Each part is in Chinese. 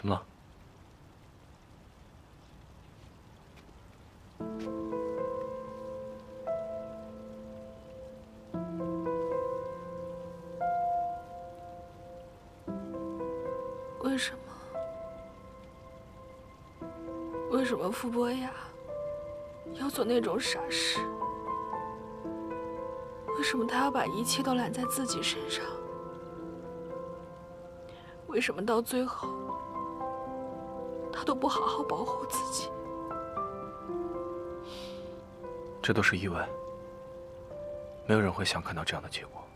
怎么了？ 为什么？为什么傅博雅要做那种傻事？为什么他要把一切都揽在自己身上？为什么到最后他都不好好保护自己？ 这都是意外，没有人会想看到这样的结果。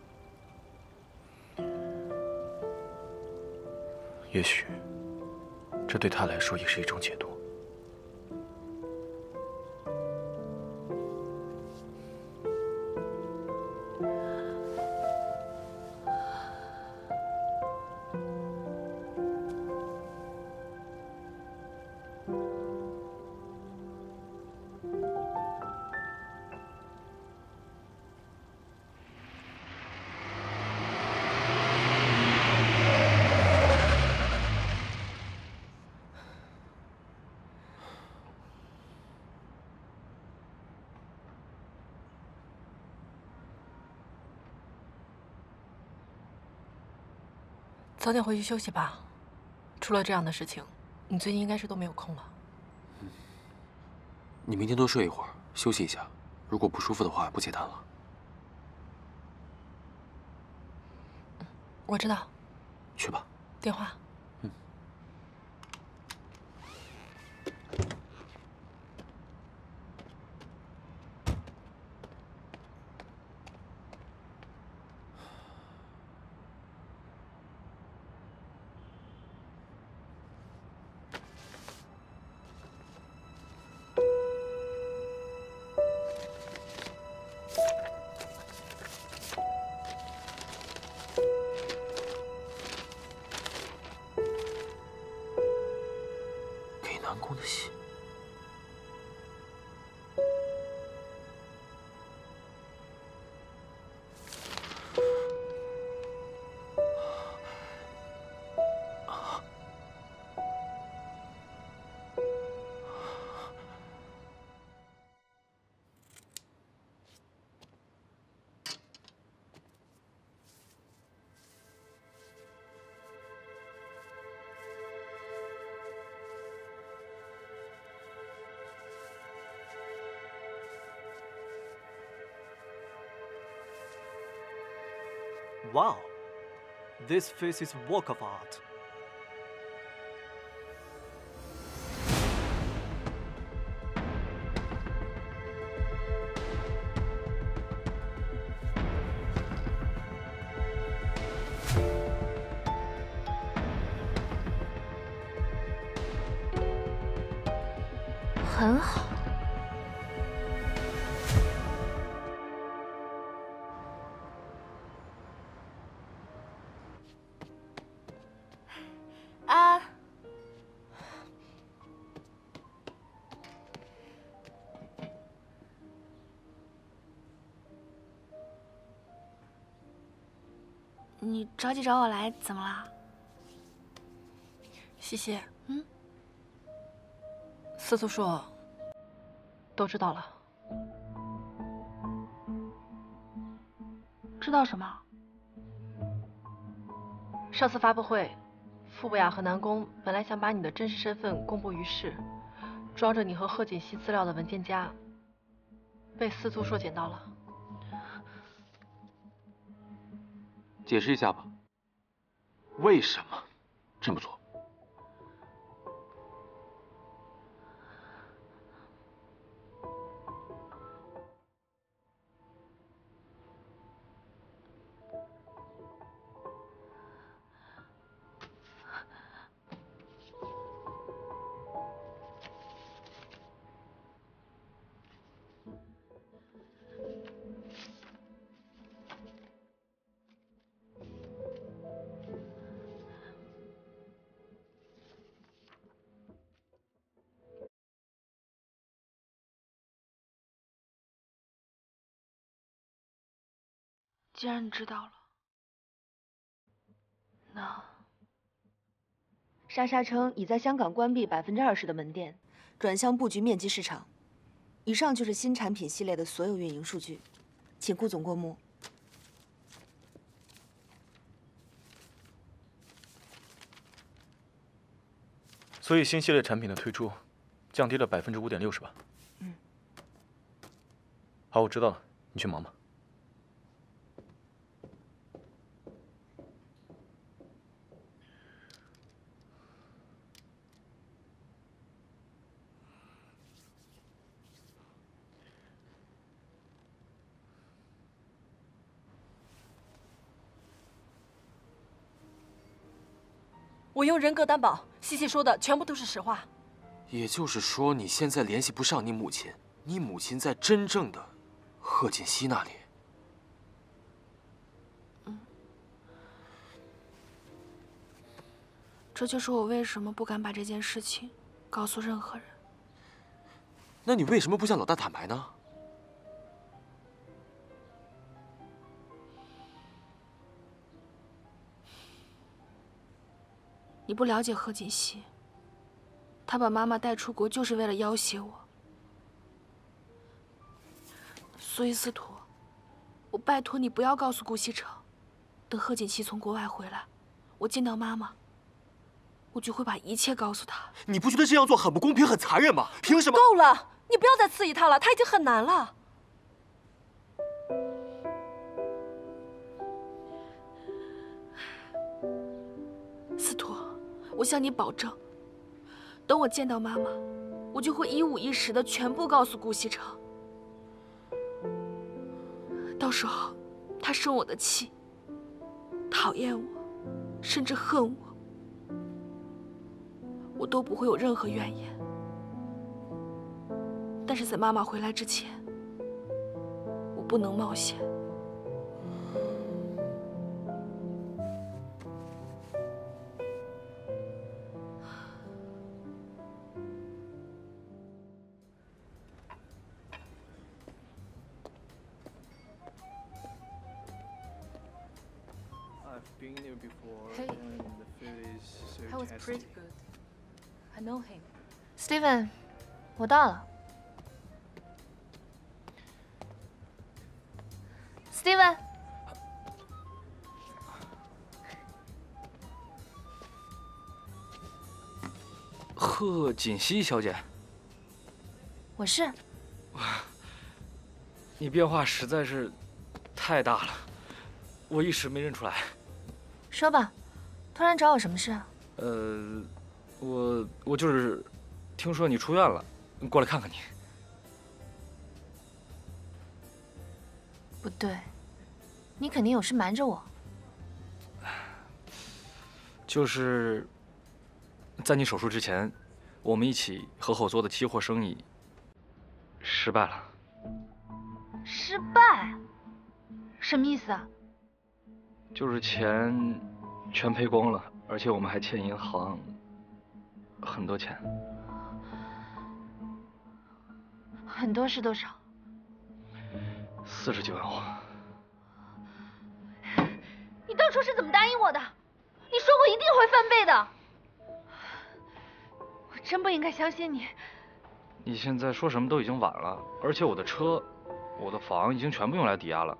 也许，这对他来说也是一种解脱。 早点回去休息吧。出了这样的事情，你最近应该是都没有空了。 你明天多睡一会儿，休息一下。如果不舒服的话，不接单了。 我知道。 去吧。 电话。 南宫的信。 Wow, this face is a work of art. 很好。啊，你着急找我来，怎么了？ 西西，司徒说都知道了。 知道什么？ 上次发布会，傅博雅和南宫本来想把你的真实身份公布于世，装着你和贺锦熙资料的文件夹被司徒硕捡到了。 解释一下吧，为什么这么做？ 既然你知道了，那莎莎称已在香港关闭20%的门店，转向布局面基市场。以上就是新产品系列的所有运营数据，请顾总过目。 所以新系列产品的推出，降低了5.6%是吧？ 嗯。 好，我知道了，你去忙吧。 我用人格担保，西西说的全部都是实话。 也就是说，你现在联系不上你母亲，你母亲在真正的贺锦熙那里。 这就是我为什么不敢把这件事情告诉任何人。 那你为什么不向老大坦白呢？ 你不了解贺锦熙，他把妈妈带出国就是为了要挟我。所以司徒，我拜托你不要告诉顾西城，等贺锦熙从国外回来，我见到妈妈，我就会把一切告诉他。 你不觉得这样做很不公平、很残忍吗？凭什么？ 够了，你不要再刺激他了，他已经很难了。 司徒，我向你保证，等我见到妈妈，我就会一五一十的全部告诉顾西城。到时候，他生我的气，讨厌我，甚至恨我，我都不会有任何怨言。但是在妈妈回来之前，我不能冒险。 Been there before, Hey. and the food is so That was tasty. pretty good. I know him. Steven，我到了。Steven， 贺锦熙小姐， 我是。 你变化实在是太大了，我一时没认出来。 说吧，突然找我什么事啊？ 我就是听说你出院了，过来看看你。 不对，你肯定有事瞒着我。 就是在你手术之前，我们一起合伙做的期货生意失败了。 失败？什么意思啊？ 就是钱全赔光了，而且我们还欠银行很多钱。 很多是多少 40几万欧。 你当初是怎么答应我的？你说过一定会翻倍的。我真不应该相信你。 你现在说什么都已经晚了，而且我的车、我的房已经全部用来抵押了。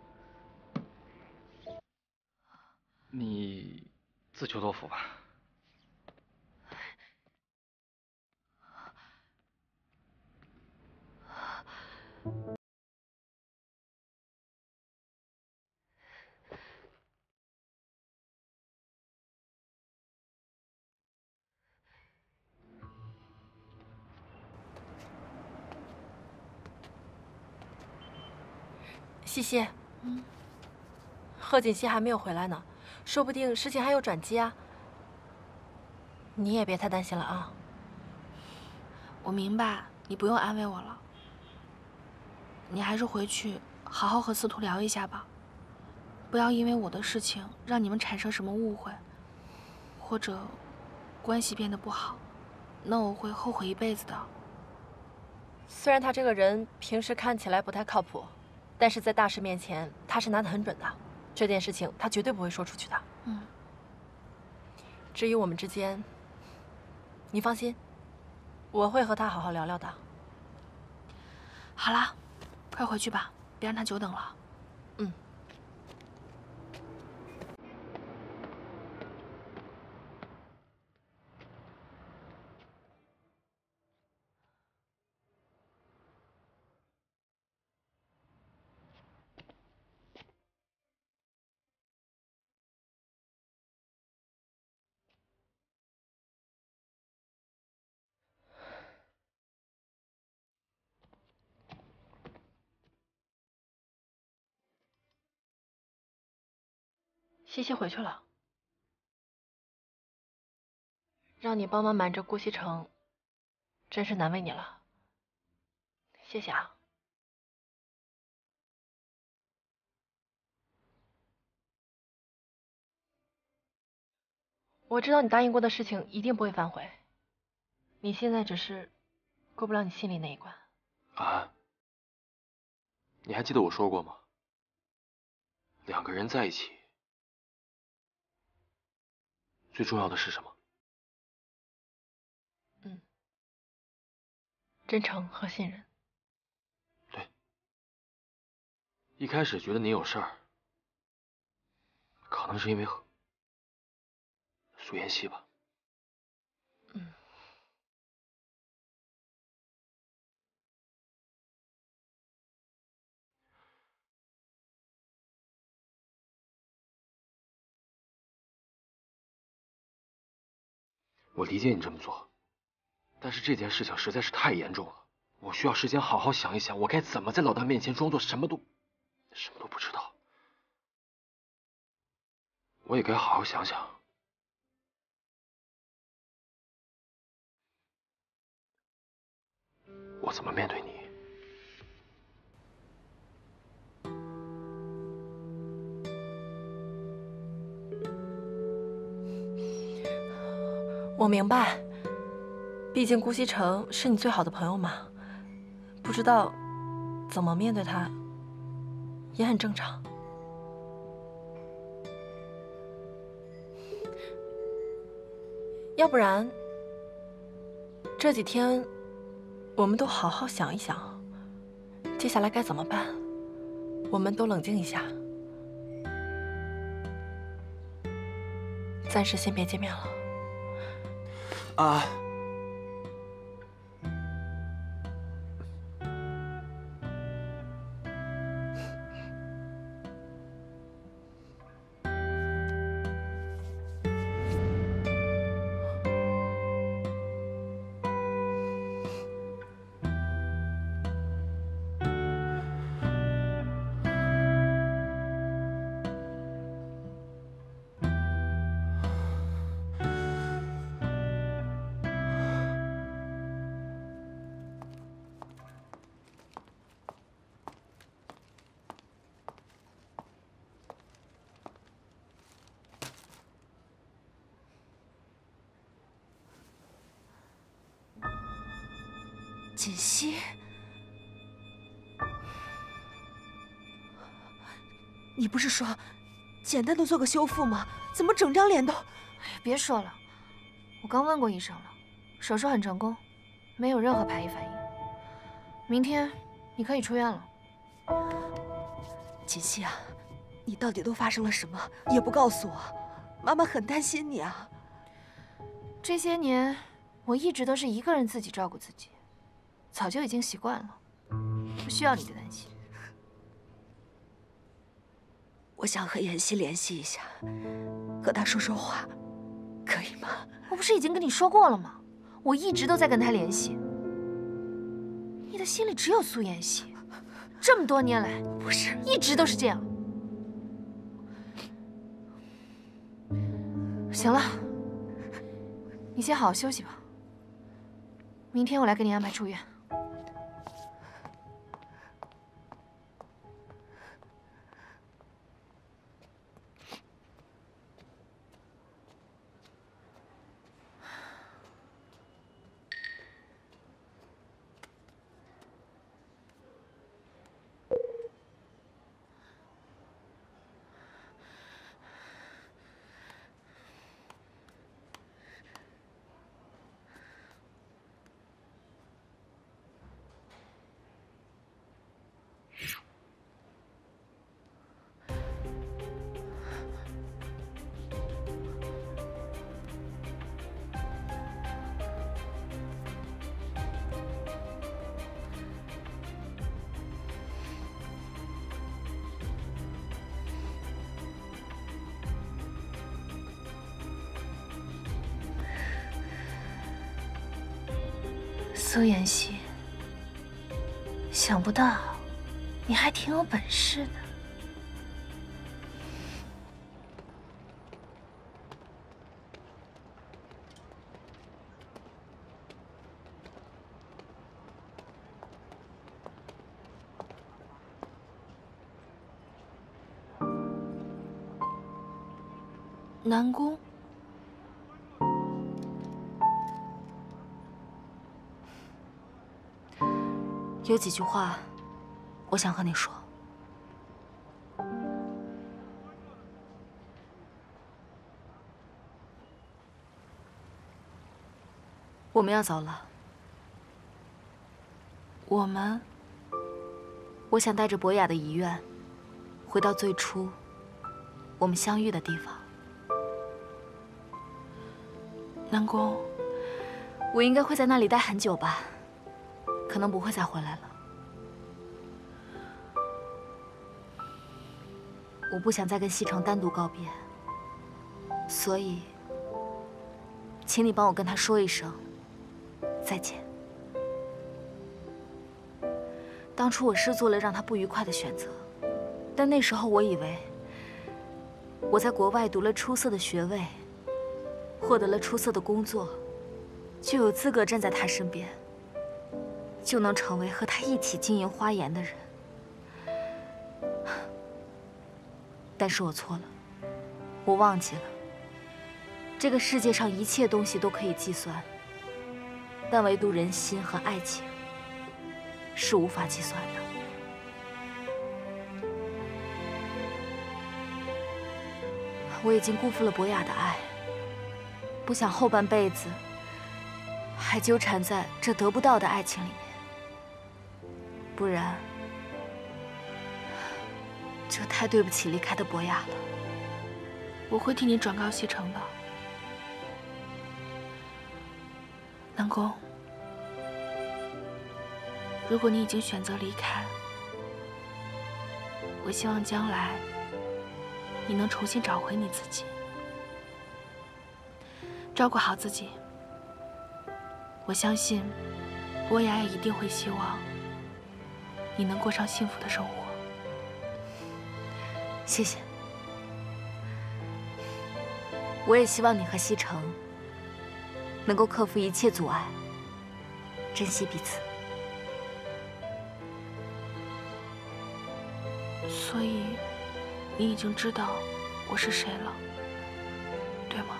你自求多福吧。 西西，贺锦熙还没有回来呢，说不定事情还有转机啊。你也别太担心了啊。 我明白，你不用安慰我了。你还是回去好好和司徒聊一下吧，不要因为我的事情让你们产生什么误会，或者关系变得不好，那我会后悔一辈子的。 虽然他这个人平时看起来不太靠谱，但是在大事面前他是拿得很准的。这件事情他绝对不会说出去的。 嗯。 至于我们之间， 你放心，我会和他好好聊聊的。 好啦，快回去吧，别让他久等了。 嗯。西西回去了，让你帮忙瞒着顾西城，真是难为你了。谢谢啊。我知道你答应过的事情一定不会反悔，你现在只是过不了你心里那一关。 啊，你还记得我说过吗？两个人在一起，最重要的是什么？ 真诚和信任。 对，一开始觉得你有事儿，可能是因为和苏妍希吧。我理解你这么做，但是这件事情实在是太严重了，我需要时间好好想一想，我该怎么在老大面前装作什么都不知道。我也该好好想想，我怎么面对你。 我明白，毕竟顾西城是你最好的朋友嘛，不知道怎么面对他，也很正常。要不然，这几天我们都好好想一想，接下来该怎么办？我们都冷静一下，暂时先别见面了。 啊， 锦溪，你不是说简单的做个修复吗？怎么整张脸都…… 别说了，我刚问过医生了，手术很成功，没有任何排异反应。明天你可以出院了。 锦溪啊，你到底都发生了什么？也不告诉我，妈妈很担心你啊。 这些年，我一直都是一个人自己照顾自己，早就已经习惯了，不需要你的担心。 我想和妍希联系一下，和她说说话，可以吗？ 我不是已经跟你说过了吗？我一直都在跟她联系。你的心里只有苏妍希，这么多年来， 不是， 一直都是这样。行了，你先好好休息吧。明天我来给你安排出院。 苏妍希，想不到你还挺有本事的。南宫。 有几句话，我想和你说。我们要走了。 我们？ 我想带着博雅的遗愿，回到最初我们相遇的地方。 南宫， 我应该会在那里待很久吧。 可能不会再回来了。我不想再跟西城单独告别，所以，请你帮我跟他说一声再见。当初我是做了让他不愉快的选择，但那时候我以为我在国外读了出色的学位，获得了出色的工作，就有资格站在他身边。 就能成为和他一起经营花颜的人，但是我错了，我忘记了，这个世界上一切东西都可以计算，但唯独人心和爱情是无法计算的。我已经辜负了博雅的爱，不想后半辈子还纠缠在这得不到的爱情里面。 不然，这太对不起离开的博雅了。 我会替你转告西城的。南宫，如果你已经选择离开，我希望将来你能重新找回你自己，照顾好自己。我相信，博雅也一定会希望。 你能过上幸福的生活。 谢谢。我也希望你和西城能够克服一切阻碍，珍惜彼此。 所以，你已经知道我是谁了，对吗？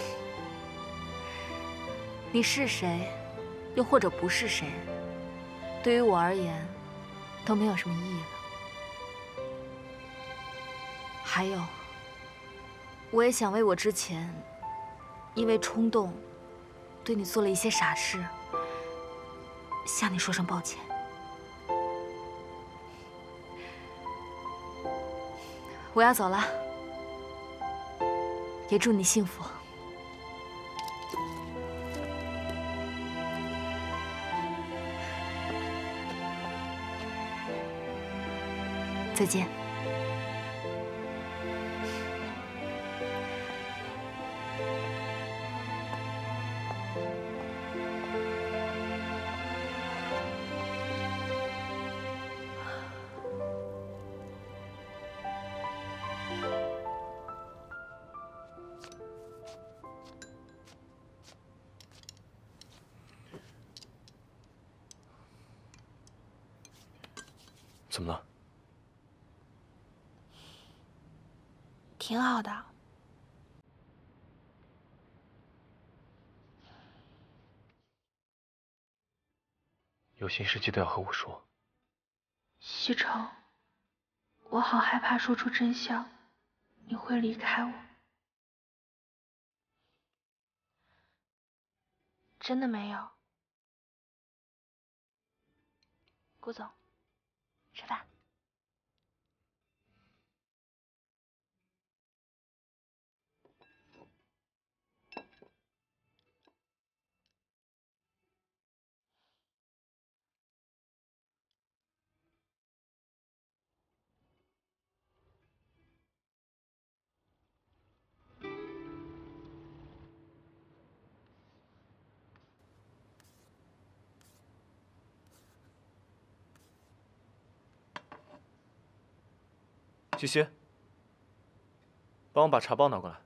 你是谁，又或者不是谁，对于我而言。 都没有什么意义了。还有，我也想为我之前因为冲动对你做了一些傻事，向你说声抱歉。我要走了，也祝你幸福。 再见。 怎么了？ 挺好的。 有心事记得要和我说。 西城，我好害怕说出真相，你会离开我。真的没有。顾总，吃饭。 西西，帮我把茶包拿过来。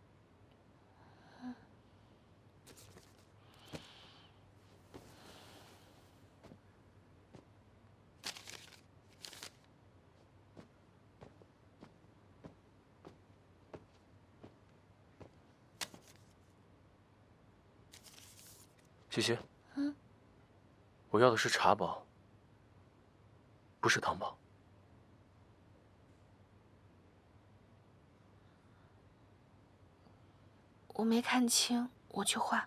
西西，我要的是茶包，不是汤包。 我没看清，我去换。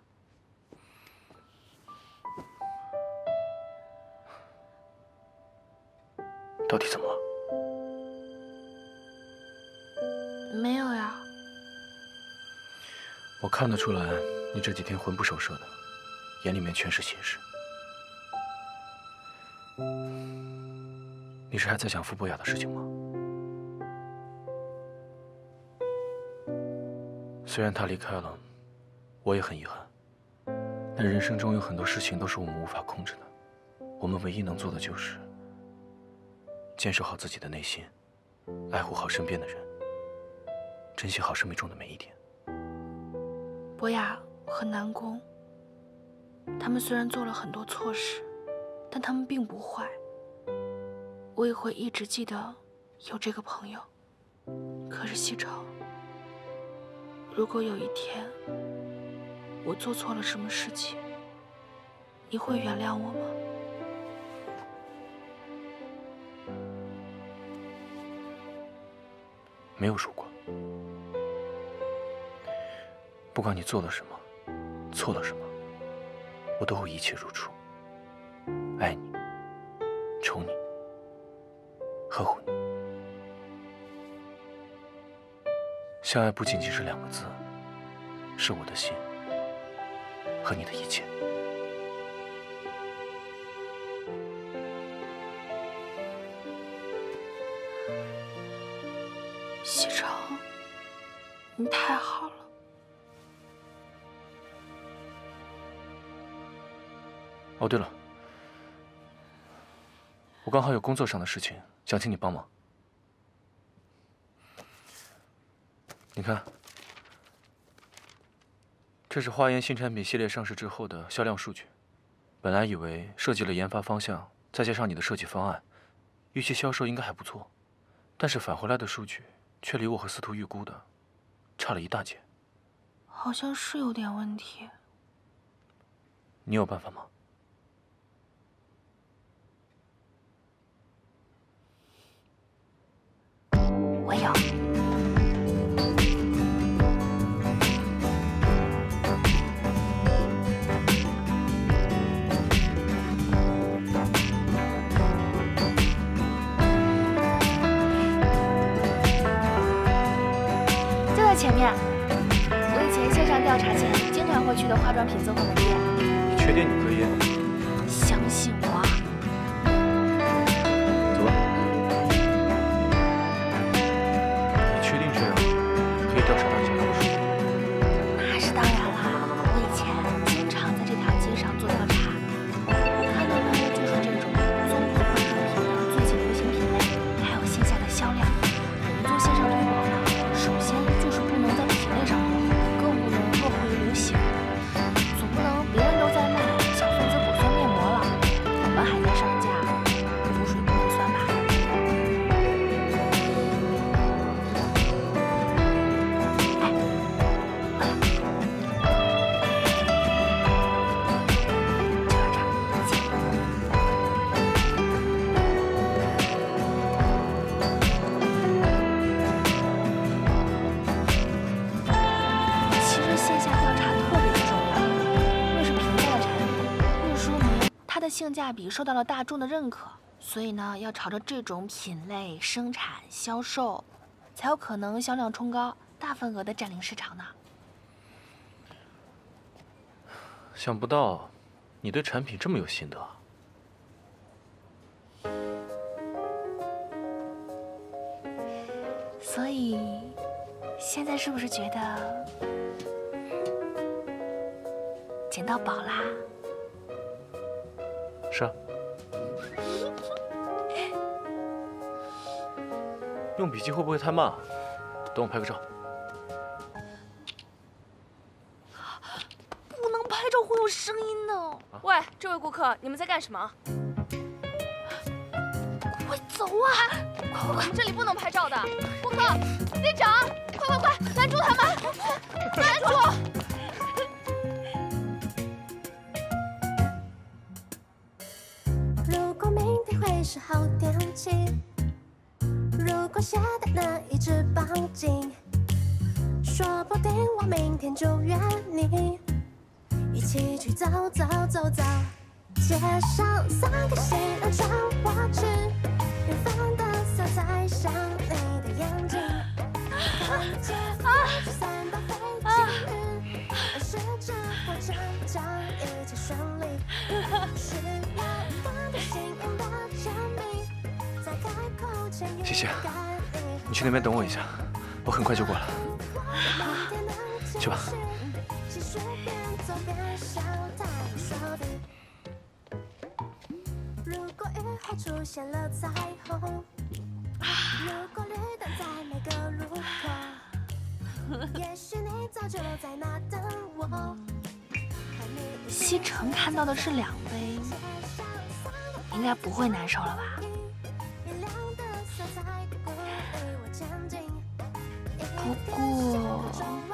到底怎么了？ 没有呀。 我看得出来，你这几天魂不守舍的，眼里面全是心事。你是还在想傅博雅的事情吗？虽然他离开了，我也很遗憾。但人生中有很多事情都是我们无法控制的，我们唯一能做的就是坚守好自己的内心，爱护好身边的人，珍惜好生命中的每一天。 博雅和南宫，他们虽然做了很多错事，但他们并不坏。我也会一直记得有这个朋友。可是西城，如果有一天我做错了什么事情，你会原谅我吗？ 没有如果，不管你做了什么，错了什么，我都会一切如初，爱你，宠你，呵护你。相爱不仅仅是2个字，是我的心和你的一切。 西城，你太好了。 哦，对了，我刚好有工作上的事情，想请你帮忙。你看，这是花颜新产品系列上市之后的销量数据。本来以为设计了研发方向，再加上你的设计方案，预期销售应该还不错，但是返回来的数据却离我和司徒预估的差了一大截。 好像是有点问题。 你有办法吗？ 我有。就在前面，我以前线上调查前经常会去的化妆品综合门店。 你确定你可以？ 相信我。 走吧。你确定这样可以调查到销量数据？ 那是当然啦，我以前经常在这条街上做调查，看到的就是这种综合化妆品的最近流行品类，还有线下的销量。我们做线上推广呢，首先就是不能在品类上落后，更不能落后于流行。总不能别人都在卖小分子果酸面膜了，我们还在上架补水不能酸吧？其实线下调查特别的重要，越是平价的产品，越说明它的性价比受到了大众的认可。所以呢，要朝着这种品类生产销售，才有可能销量冲高，大份额的占领市场呢。 想不到你对产品这么有心得。 所以，现在是不是觉得捡到宝啦？ 是啊。 用笔记会不会太慢啊？等我拍个照。 不能拍照，会有声音的。 喂，这位顾客，你们在干什么？ 快走啊！快快快， 我们这里不能拍照的。顾客，店长，快快快，拦住他们！拦住！ 如果明天会是好天气，如果下的那一只绑紧，说不定我明天就约你，一起去走走走走。街上3个行人穿过去，远方的色彩像你的眼睛。看见我去散到飞机云，暗示着我成长一切顺利。需要感到幸运的证明，在开口前谢谢，你去那边等我一下，我很快就过来。去吧。如果雨后出现了彩虹，如果绿灯在每个路口，也许你早就在那等我。 西城看到的是2杯，应该不会难受了吧？不过，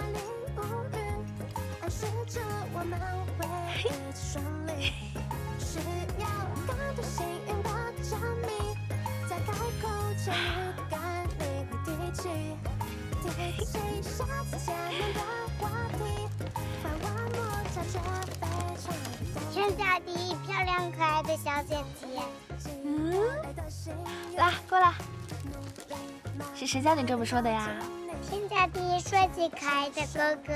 天下第一漂亮可爱的小姐姐。 来过来，是谁教你这么说的呀？ 天下第一帅气可爱的哥哥。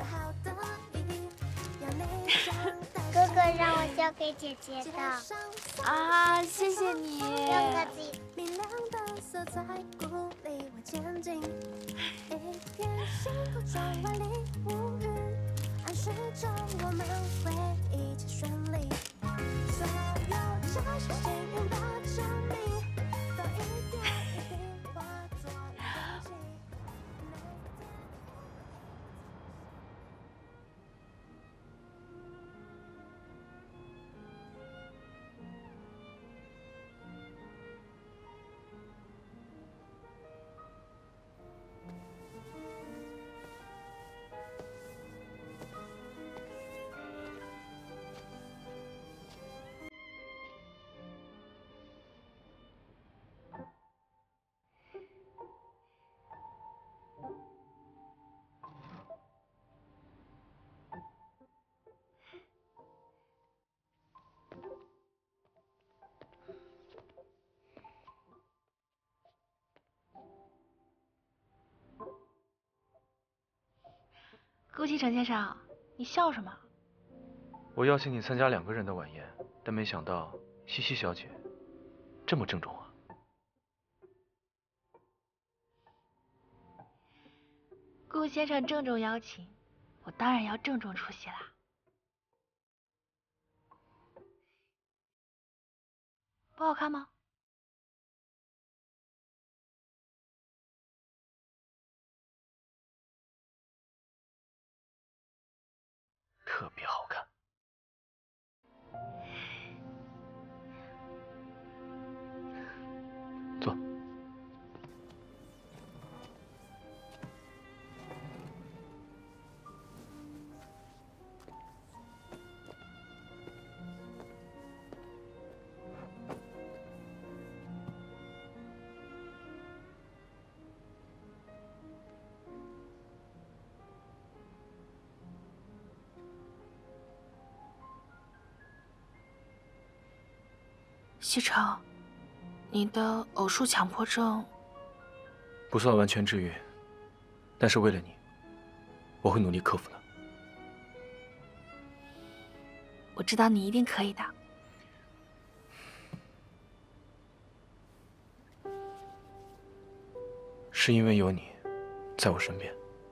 哥哥让我交给姐姐的。 啊，谢谢你。 不用客气。明亮的色彩鼓励我前进，一片幸福充满里无语，暗示着我们会一切顺利。所有这是幸运的证明，都一点一滴化作勇气。 顾西城先生，你笑什么？ 我邀请你参加2个人的晚宴，但没想到西西小姐这么郑重啊。 顾先生郑重邀请，我当然要郑重出席啦。不好看吗？ 特别好看。坐。 西城，你的偶数强迫症不算完全治愈，但是为了你，我会努力克服的。 我知道你一定可以的。 是因为有你在我身边，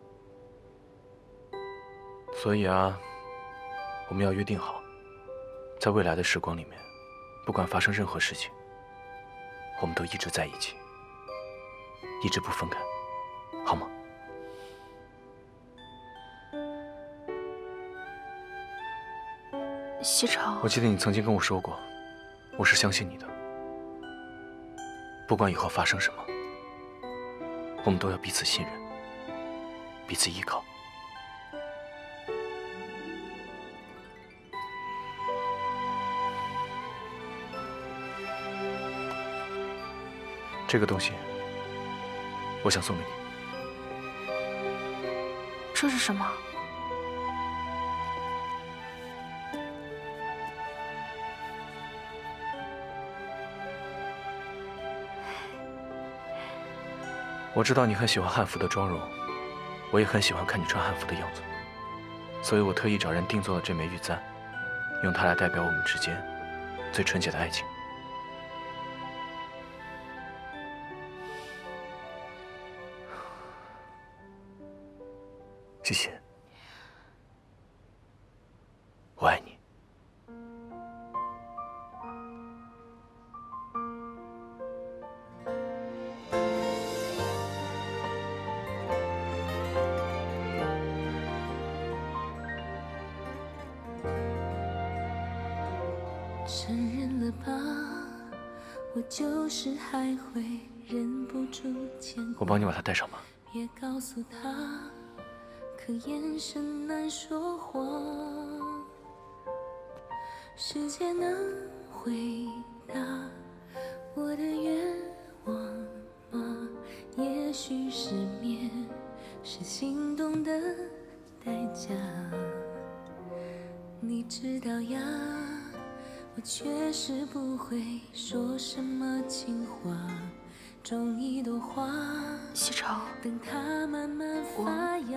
所以啊，我们要约定好，在未来的时光里面，不管发生任何事情，我们都一直在一起， 一直不分开，好吗？ 西城， 我记得你曾经跟我说过，我是相信你的。不管以后发生什么，我们都要彼此信任，彼此依靠。这个东西，我想送给你。 这是什么？ 我知道你很喜欢汉服的妆容，我也很喜欢看你穿汉服的样子，所以我特意找人定做了这枚玉簪，用它来代表我们之间最纯洁的爱情。谢谢，我爱你。 承认了吧，我就是还会忍不住牵挂。 我帮你把它戴上吧。 别告诉他，可眼神难说谎。时间能回答我的愿望吗？也许失眠是心动的代价。你知道呀，我确实不会说什么情话，种一朵花， 西城， 等它慢慢发芽。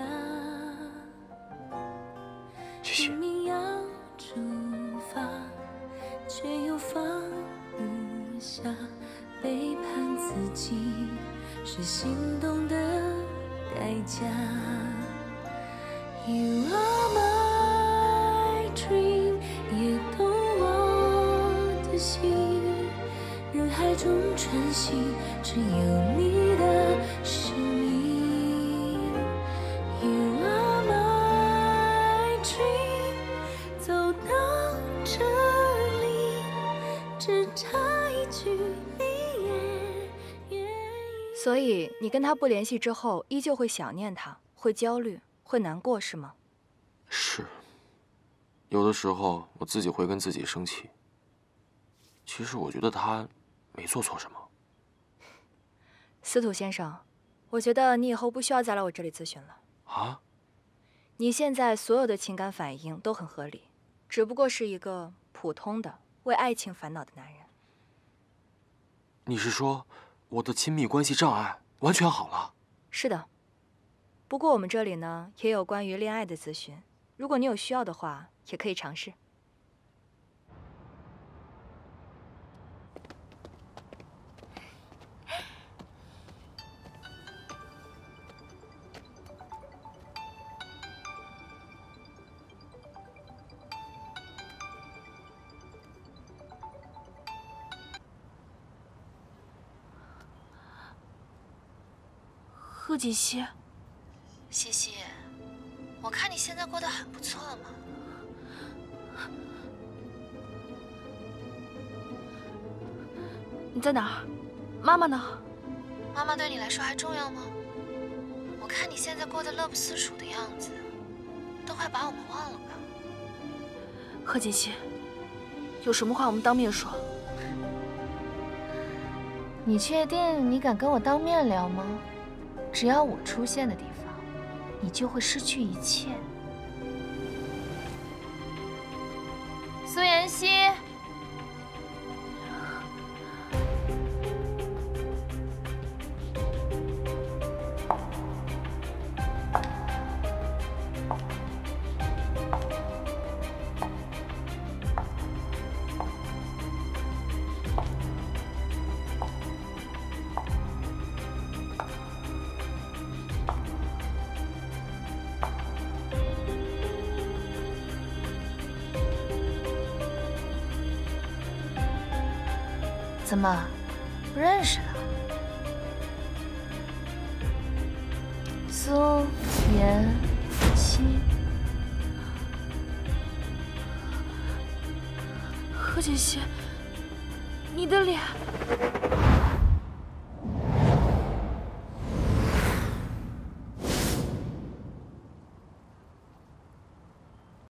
谢谢。 明明要出发，却又放不下，背叛自己是心动的代价。You are my dream， 也懂我的心，人海中穿行，只有你的身影。You are my dream， 走到这里，只差一句你也愿意。 所以你跟他不联系之后，依旧会想念他，会焦虑，会难过，是吗？ 是，有的时候我自己会跟自己生气。其实我觉得他没做错什么。 司徒先生，我觉得你以后不需要再来我这里咨询了。 啊？ 你现在所有的情感反应都很合理，只不过是一个普通的为爱情烦恼的男人。 你是说我的亲密关系障碍完全好了？ 是的。不过我们这里呢也有关于恋爱的咨询，如果你有需要的话，也可以尝试。 贺锦熙， 西西，我看你现在过得很不错嘛。 你在哪儿？妈妈呢？ 妈妈对你来说还重要吗？我看你现在过得乐不思蜀的样子，都快把我们忘了吧。 贺锦熙，有什么话我们当面说。 你确定你敢跟我当面聊吗？只要我出现的地方，你就会失去一切。苏妍希，怎么不认识了？ 苏妍希，何解析，你的脸。